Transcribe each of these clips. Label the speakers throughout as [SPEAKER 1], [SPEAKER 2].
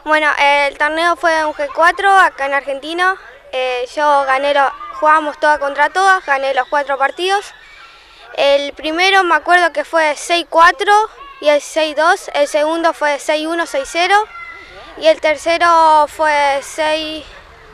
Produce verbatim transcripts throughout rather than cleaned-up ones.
[SPEAKER 1] Bueno, el torneo fue un G cuatro acá en Argentina. Eh, yo gané, lo, jugamos todas contra todas, gané los cuatro partidos. El primero me acuerdo que fue seis cuatro y el seis dos, el segundo fue seis uno, seis cero y el tercero fue seis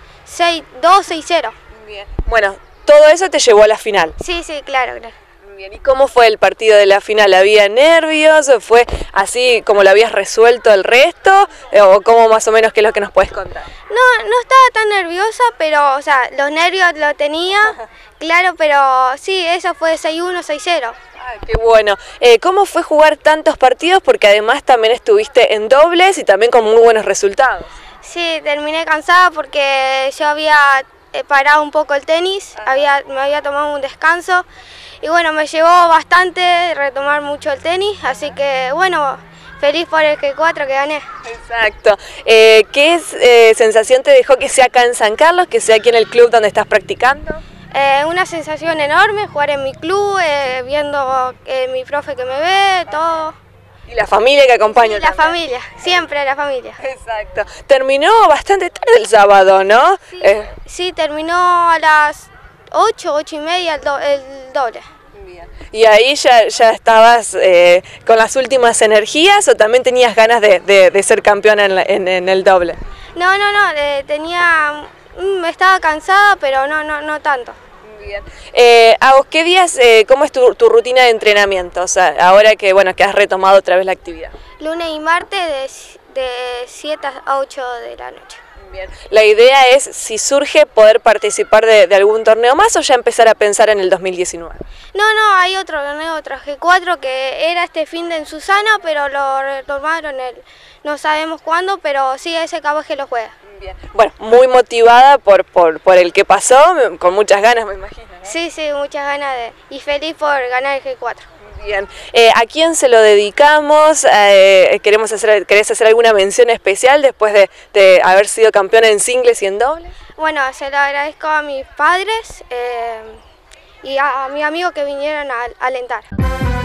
[SPEAKER 1] dos, seis cero.
[SPEAKER 2] Bien. Bueno, todo eso te llevó a la final.
[SPEAKER 1] Sí, sí, claro, claro.
[SPEAKER 2] Bien. ¿Y cómo fue el partido de la final? ¿Había nervios? ¿Fue así como lo habías resuelto el resto? ¿O cómo más o menos qué es lo que nos puedes contar?
[SPEAKER 1] No, no estaba tan nerviosa, pero, o sea, los nervios lo tenía, claro, pero sí, eso fue seis uno, seis cero.
[SPEAKER 2] Ay, qué bueno. Eh, ¿Cómo fue jugar tantos partidos? Porque además también estuviste en dobles y también con muy buenos resultados.
[SPEAKER 1] Sí, terminé cansada porque yo había parado un poco el tenis, había, me había tomado un descanso. Y bueno, me llevó bastante retomar mucho el tenis, así que bueno, feliz por el G cuatro que gané.
[SPEAKER 2] Exacto. Eh, ¿Qué es, eh, sensación te dejó que sea acá en San Carlos, que sea aquí en el club donde estás practicando?
[SPEAKER 1] Eh, una sensación enorme, jugar en mi club, eh, viendo eh, mi profe que me ve, todo.
[SPEAKER 2] Y la familia que acompaña.
[SPEAKER 1] Y la familia, siempre la familia.
[SPEAKER 2] Exacto. Terminó bastante tarde el sábado, ¿no?
[SPEAKER 1] Sí,
[SPEAKER 2] eh.
[SPEAKER 1] sí terminó a las ocho, ocho y media el, do, el doble.
[SPEAKER 2] Bien. ¿Y ahí ya, ya estabas eh, con las últimas energías o también tenías ganas de, de, de ser campeona en, la, en, en el doble?
[SPEAKER 1] No, no, no, eh, tenía, estaba cansada, pero no, no, no tanto.
[SPEAKER 2] Bien. Eh, ¿A vos qué días, eh, cómo es tu, tu rutina de entrenamiento? O sea, ahora que, bueno, que has retomado otra vez la actividad.
[SPEAKER 1] Lunes y martes de, de siete a ocho de la noche.
[SPEAKER 2] Bien. La idea es, si surge, poder participar de, de algún torneo más o ya empezar a pensar en el dos mil diecinueve.
[SPEAKER 1] No, no, hay otro torneo, otro G cuatro que era este fin de en Susana, pero lo retomaron el, no sabemos cuándo, pero sí, ese capaz que lo juega.
[SPEAKER 2] Bien. Bueno, muy motivada por, por, por el que pasó, con muchas ganas me imagino, ¿no?
[SPEAKER 1] Sí, sí, muchas ganas de, y feliz por ganar el G cuatro.
[SPEAKER 2] Bien, eh, ¿a quién se lo dedicamos? Eh, ¿queremos hacer, ¿Querés hacer alguna mención especial después de, de haber sido campeona en singles y en dobles?
[SPEAKER 1] Bueno, se lo agradezco a mis padres eh, y a, a mis amigos que vinieron a, a alentar.